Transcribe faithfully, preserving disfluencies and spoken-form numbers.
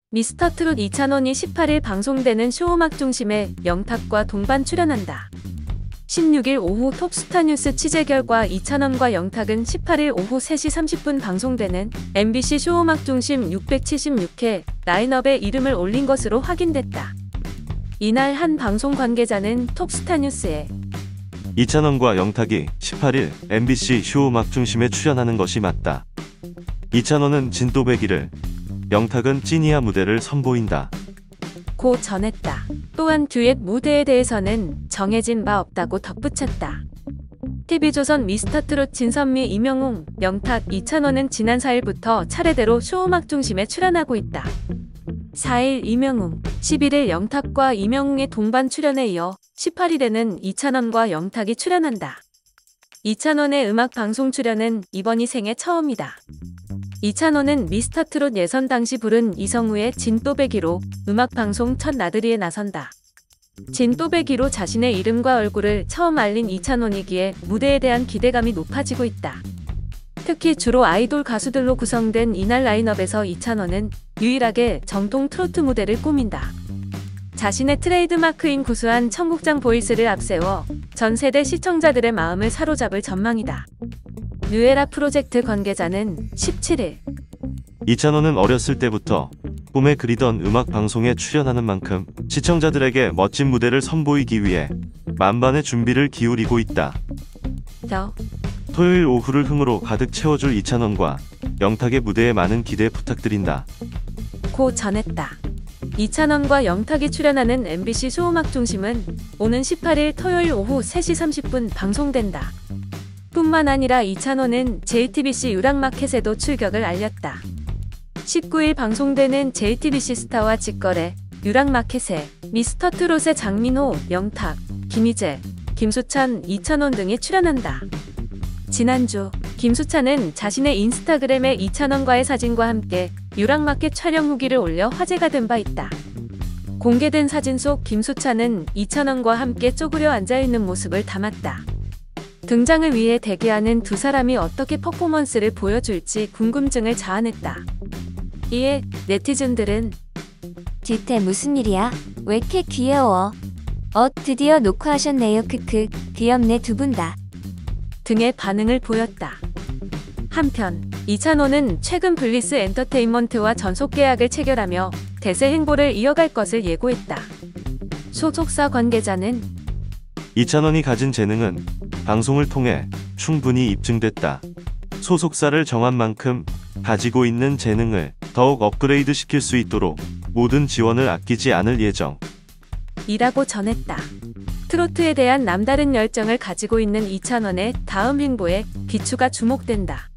미스터트롯 이찬원이 십팔 일 방송되는 쇼음악 중심에 영탁과 동반 출연한다. 십육 일 오후 톱스타 뉴스 취재 결과 이찬원과 영탁은 십팔 일 오후 세 시 삼십 분 방송되는 엠비씨 쇼음악 중심 육백칠십육 회 라인업에 이름을 올린 것으로 확인됐다. 이날 한 방송 관계자는 톱스타 뉴스에 이찬원과 영탁이 십팔 일 엠비씨 쇼음악 중심에 출연하는 것이 맞다. 이찬원은 진또배기를, 영탁은 찐이야 무대를 선보인다. 고 전했다. 또한 듀엣 무대에 대해서는 정해진 바 없다고 덧붙였다. 티비조선 미스터트롯 진선미, 임영웅, 영탁, 이찬원은 지난 사 일부터 차례대로 쇼음악 중심에 출연하고 있다. 사 일 임영웅, 십일 일 영탁과 임영웅의 동반 출연에 이어 십팔 일에는 이찬원과 영탁이 출연한다. 이찬원의 음악 방송 출연은 이번이 생애 처음이다. 이찬원은 미스터트롯 예선 당시 부른 이성우의 진또배기로 음악방송 첫 나들이에 나선다. 진또배기로 자신의 이름과 얼굴을 처음 알린 이찬원이기에 무대에 대한 기대감이 높아지고 있다. 특히 주로 아이돌 가수들로 구성된 이날 라인업에서 이찬원은 유일하게 정통 트로트 무대를 꾸민다. 자신의 트레이드마크인 구수한 청국장 보이스를 앞세워 전 세대 시청자들의 마음을 사로잡을 전망이다. 뉴에라 프로젝트 관계자는 십칠 일 이찬원은 어렸을 때부터 꿈에 그리던 음악 방송에 출연하는 만큼 시청자들에게 멋진 무대를 선보이기 위해 만반의 준비를 기울이고 있다. 더 토요일 오후를 흥으로 가득 채워줄 이찬원과 영탁의 무대에 많은 기대 부탁드린다. 고 전했다. 이찬원과 영탁이 출연하는 엠비씨 쇼음악 중심은 오는 십팔 일 토요일 오후 세 시 삼십 분 방송된다. 뿐만 아니라 이찬원은 제이티비씨 유랑마켓에도 출격을 알렸다. 십구 일 방송되는 제이티비씨 스타와 직거래 유랑마켓에 미스터트롯의 장민호, 영탁, 김희재, 김수찬, 이찬원 등이 출연한다. 지난주 김수찬은 자신의 인스타그램에 이찬원과의 사진과 함께 유랑마켓 촬영 후기를 올려 화제가 된 바 있다. 공개된 사진 속 김수찬은 이찬원과 함께 쪼그려 앉아있는 모습을 담았다. 등장을 위해 대기하는 두 사람이 어떻게 퍼포먼스를 보여줄지 궁금증을 자아냈다. 이에 네티즌들은 뒤태 무슨 일이야? 왜 이렇게 귀여워? 어 드디어 녹화하셨네요. 크크 귀엽네 두 분 다. 등의 반응을 보였다. 한편 이찬원은 최근 블리스 엔터테인먼트와 전속 계약을 체결하며 대세 행보를 이어갈 것을 예고했다. 소속사 관계자는 이찬원이 가진 재능은 방송을 통해 충분히 입증됐다. 소속사를 정한 만큼 가지고 있는 재능을 더욱 업그레이드 시킬 수 있도록 모든 지원을 아끼지 않을 예정 이라고 전했다. 트로트에 대한 남다른 열정을 가지고 있는 이찬원의 다음 행보에 비추가 주목된다.